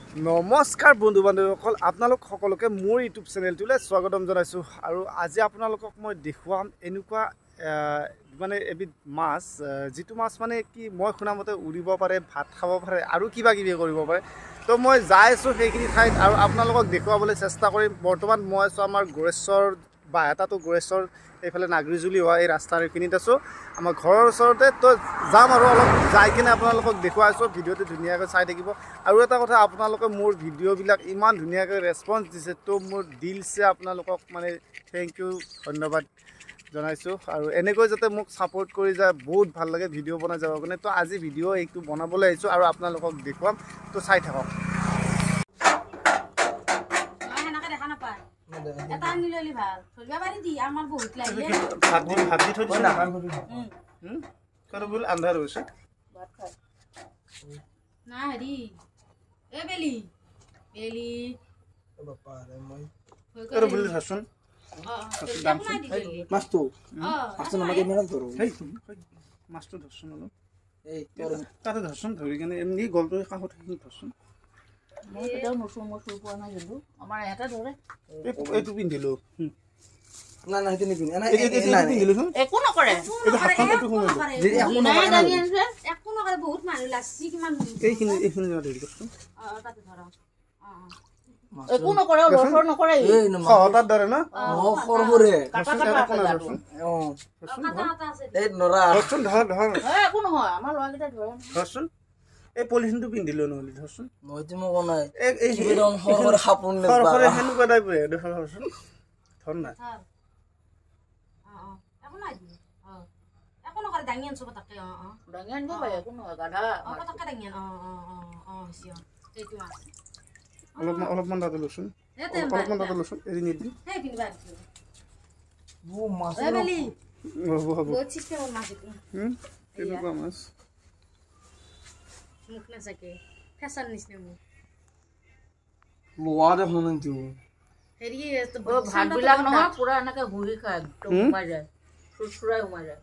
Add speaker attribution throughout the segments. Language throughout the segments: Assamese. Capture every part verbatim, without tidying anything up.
Speaker 1: নমস্কাৰ বন্ধু বান্ধৱীসকল আপোনালোক সকলোকে মোৰ ইউটিউব চেনেলটোলৈ স্বাগতম জনাইছোঁ আৰু আজি আপোনালোকক মই দেখুৱাম এনেকুৱা মানে এবিধ মাছ যিটো মাছ মানে কি মই শুনামতে উৰিব পাৰে ভাত খাব পাৰে আৰু কিবা কিবি কৰিব পাৰে তো মই যাই আছোঁ সেইখিনি ঠাইত আৰু আপোনালোকক দেখুৱাবলৈ চেষ্টা কৰিম বৰ্তমান মই আছোঁ আমাৰ গোৰেশ্বৰ বা এটাতো গোৰেশ্বৰ এইফালে নাগৰিজুলি হোৱা এই ৰাস্তাৰ এইখিনিত আছোঁ আমাৰ ঘৰৰ ওচৰতে তো যাম আৰু অলপ যাই কিনে আপোনালোকক দেখুৱাইছোঁ ভিডিঅ'টো ধুনীয়াকৈ চাই থাকিব আৰু এটা কথা আপোনালোকে মোৰ ভিডিঅ'বিলাক ইমান ধুনীয়াকৈ ৰেছপন্স দিছে তো মোৰ দিলছে আপোনালোকক মানে থেংক ইউ ধন্যবাদ জনাইছোঁ আৰু এনেকৈ যাতে মোক ছাপোৰ্ট কৰি যায় বহুত ভাল লাগে ভিডিঅ' বনাই যাব কাৰণে তো আজি ভিডিঅ' এইটো বনাবলৈ আহিছোঁ আৰু আপোনালোকক দেখুৱাম তো চাই থাকক
Speaker 2: এটা নিললি ভাল থলিবা পাৰি দি আমাৰ বহুত লাগে
Speaker 1: ভাত দি ভাত দি থৈ দিছ না হুম হুম কৰো বল আন্ধাৰ হৈছে ভাত খাই
Speaker 2: না হেৰি এ বেলি বেলি
Speaker 1: এ বাপা ৰে মই কৰো বল হাসন
Speaker 2: অ দাম
Speaker 1: মাছটো
Speaker 2: অ
Speaker 1: হাসন আমাকে মেরাম ধরো এই মাছটো ধরছন হলো এই তোর তাতে ধরছন ধৰি কেনে এমনি গলটো কাহত হিন ধরছন
Speaker 2: মই এটাও নসু মসু পোৱা নাই কিন্তু আমাৰ এটা ধৰে
Speaker 1: এইটো পিন্ধিলো না না হেতি নিপিন না
Speaker 2: একো নকৰে
Speaker 1: এইটো হাতখন এইটো কমে যদি একো নকৰে
Speaker 2: একো নকৰে বহুত মানুহ লাচি কিমান
Speaker 1: এইখিনি এইখিনি ধৰি কৰছো
Speaker 2: অ তাতে ধৰা অ একো নকৰে লছৰ নকৰে
Speaker 1: এই খহতাৰ দৰে না
Speaker 3: অ খৰবৰে
Speaker 2: কাটা কাটা
Speaker 3: অ
Speaker 2: কাটা কাটা আছে
Speaker 3: এই নৰা
Speaker 1: ধৰচোন ধৰ ধৰ
Speaker 2: একো নহয় আমাৰ লৰাকেইটা ধৰে
Speaker 1: ধৰচোন এই পলিথিনটো পিন্ধিলো নহলি ধৰচোন
Speaker 3: মইতো মোক নাই
Speaker 1: এই এই
Speaker 3: বিৰং খৰবৰ খাপুন নে
Speaker 1: খৰ খৰে হেনুকা টাইপ হৈ দেখা ধৰচোন ধৰ না
Speaker 2: অ অ একো নাই অ একো নকৰে দাঙি আনছো পতকে অ অ দাঙি আনব পাই একো নহয় গাধা অ পতকে দাঙি আন অ অ অ অ হইছে এইটো মাছ
Speaker 1: অলপ অলপমান দাঁত লৈছোন অলপমান দাঁত লৈছোন এৰি নিদি
Speaker 2: হে পিনবা
Speaker 3: ও মাছ
Speaker 2: এ বেলি
Speaker 1: হ'ব হ'ব
Speaker 2: বহুত চিষ্টেম মাছ
Speaker 1: হুম এনেকুৱা মাছ
Speaker 2: মুখ না থাকে ফেশন নিছনে মু
Speaker 3: লোৱা দে হনন্তু
Speaker 2: হেৰি তো ভাত বিলাক নহয় পুৰা এনেকে ঘুৰি খায় একদম সোমাই যায় সুসুৰাই সোমাই যায়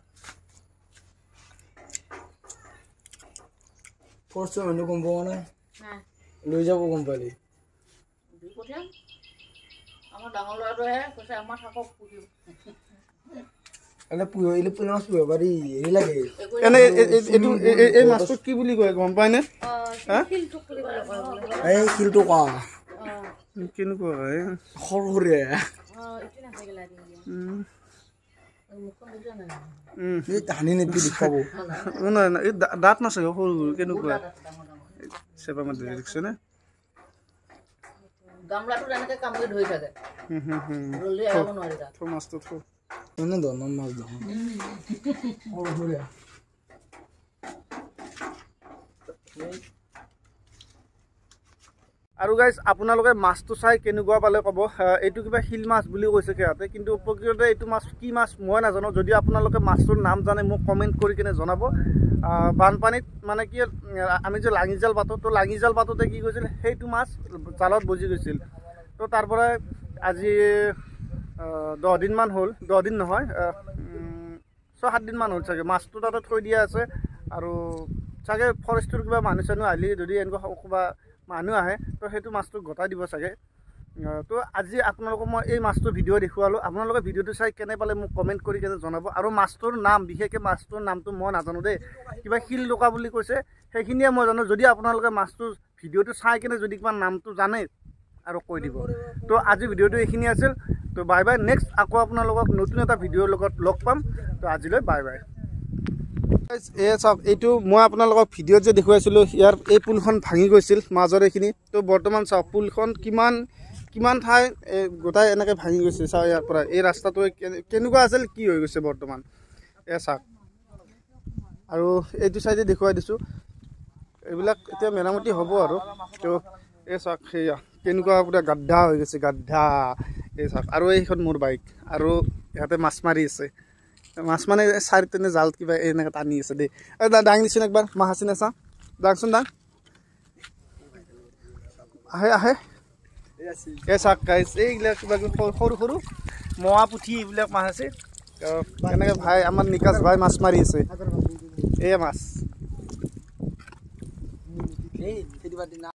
Speaker 3: ফৰছো এনে কম পোৱা নাই
Speaker 2: না
Speaker 3: লৈ যাব কম পালি
Speaker 2: দুই পঠিয়াম আমাৰ ডাঙৰ ল'ৰাটোহে কৈছে আমাৰ থাকক পুহিম
Speaker 3: এনে পুহিব ইলে পুহিলে মাছ পুহিব পাৰি হেৰি লাগে
Speaker 1: এনে এইটো এই মাছটো কি বুলি কয় গম পাই নে
Speaker 2: অ শিলটো বুলি কয়
Speaker 3: এই শিলটো কা
Speaker 2: অ
Speaker 1: কেনেকুৱা হয়
Speaker 3: খৰখৰে
Speaker 2: অ ইটো না গেলা দি
Speaker 1: উম
Speaker 2: মুখন দিছ না
Speaker 1: উম
Speaker 3: এই হানি নেপি দেখাব
Speaker 1: না না এই দাঁত নাছে সৰু সৰু কেনেকুৱা সেবা মতে দেখছ না
Speaker 2: গামলাটো এনেকে কামকে ধৰি থাকে
Speaker 1: হুম হুম হুম
Speaker 2: ৰলি আহিব নোৱাৰি তা
Speaker 1: থ মাছটো থ
Speaker 3: এনে ধৰণৰ মাছ দাম খৰখৰে
Speaker 1: আৰু গাইজ আপোনালোকে মাছটো চাই কেনেকুৱা পালে ক'ব এইটো কিবা শিল মাছ বুলি কৈছে সিহঁতে কিন্তু প্ৰকৃততে এইটো মাছ কি মাছ মই নাজানো যদি আপোনালোকে মাছটোৰ নাম জানে মোক কমেণ্ট কৰি কিনে জনাব বানপানীত মানে কি আমি যে লাঙি জাল পাতোঁ তো লাঙি জাল পাতোঁতে কি কৈছিল সেইটো মাছ জালত বজি গৈছিল তো তাৰ পৰা আজি দহ দিনমান হ'ল দহ দিন নহয় ছয় সাত দিনমান হ'ল চাগে মাছটো তাতে থৈ দিয়া আছে আৰু চাগে ফৰেষ্টৰ কিবা মানুহ চানুহ আহিলে যদি এনেকুৱা কিবা মানুহ আহে তো সেইটো মাছটো গতাই দিব চাগে তো আজি আপোনালোকক মই এই মাছটোৰ ভিডিঅ' দেখুৱালোঁ আপোনালোকে ভিডিঅ'টো চাই কেনে পালে মোক কমেণ্ট কৰি কেনে জনাব আৰু মাছটোৰ নাম বিশেষকৈ মাছটোৰ নামটো মই নাজানো দেই কিবা শিল ডকা বুলি কৈছে সেইখিনিয়ে মই জানো যদি আপোনালোকে মাছটোৰ ভিডিঅ'টো চাই কেনে যদি কিবা নামটো জানে আৰু কৈ দিব তো আজি ভিডিঅ'টো এইখিনি আছিল তো বাই বাই নেক্সট আকৌ আপোনালোকক নতুন এটা ভিডিঅ'ৰ লগত লগ পাম তো আজিলৈ বাই বাই এই চাওক এইটো মই আপোনালোকক ভিডিঅ'ত যে দেখুৱাইছিলোঁ ইয়াৰ এই পুলখন ভাঙি গৈছিল মাজৰ এইখিনি তো বৰ্তমান চাওক পুলখন কিমান কিমান ঠাই গোটাই এনেকৈ ভাঙি গৈছে চাওক ইয়াৰ পৰা এই ৰাস্তাটো কেনেকুৱা আছিল কি হৈ গৈছে বৰ্তমান এই চাওক আৰু এইটো চাইডে দেখুৱাই দিছোঁ এইবিলাক এতিয়া মেৰামতি হ'ব আৰু তো এই চাওক সেয়া কেনেকুৱা পুৰা গাদ্ধা হৈ গৈছে গাদ্ধা এই চাওক আৰু এইখন মোৰ বাইক আৰু ইয়াতে মাছ মাৰি আছে মাছ মানে চাৰি তেনে জাল কিবা এনেকৈ টানি আছে দেই এই দা দাং দিছোন একবাৰ মাছ আছে নে চাওঁ দাংচোন দাং আহে আহে এই চাওক গাইছ এইবিলাক কিবা কিবি সৰু সৰু মোৱা পুঠি এইবিলাক মাছ আছে এনেকৈ ভাই আমাৰ নিকাশ ভাই মাছ মাৰি আছে এয়া মাছ